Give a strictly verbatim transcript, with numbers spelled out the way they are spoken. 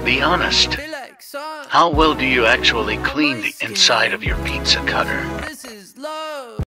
Be honest. How well do you actually clean the inside of your pizza cutter?